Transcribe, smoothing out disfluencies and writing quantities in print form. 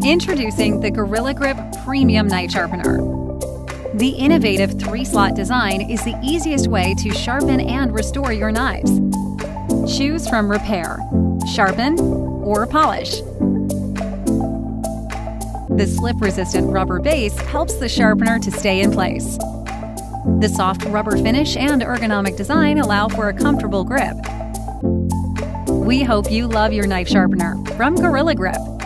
Introducing the Gorilla Grip Premium Knife Sharpener. The innovative 3-slot design is the easiest way to sharpen and restore your knives. Choose from repair, sharpen, or polish. The slip-resistant rubber base helps the sharpener to stay in place. The soft rubber finish and ergonomic design allow for a comfortable grip. We hope you love your knife sharpener from Gorilla Grip.